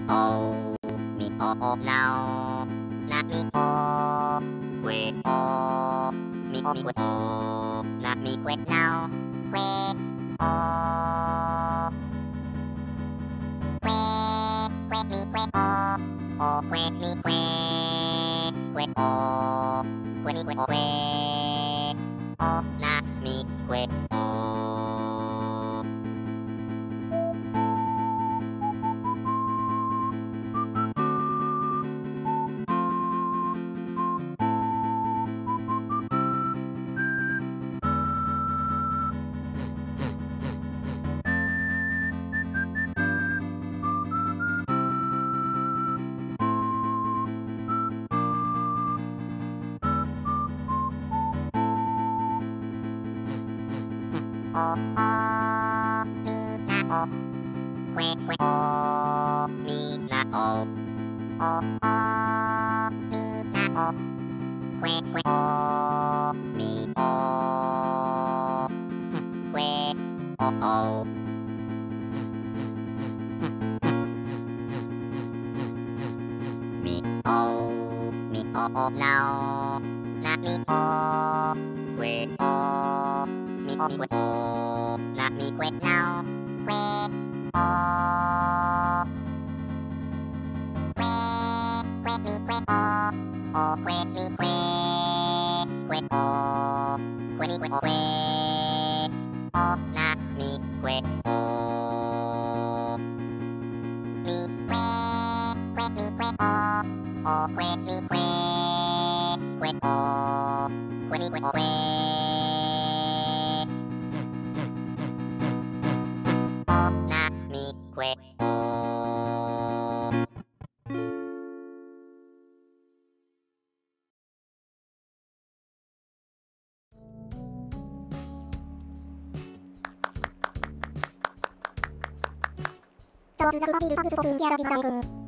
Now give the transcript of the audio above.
o mi o now na mi o que o mi que o na mi que now que o que mi que o que mi que o que mi que o na mi que o o mi na o que o mi na o mi na o que o mi o que o mi o now na mi o que o mi que o na mi que now que o que mi que o que mi que o que mi que o na mi que o mi que mi que o que mi que o que mi que o na mi que o 上手なプロフィールパンツボ君ギャラビナ大君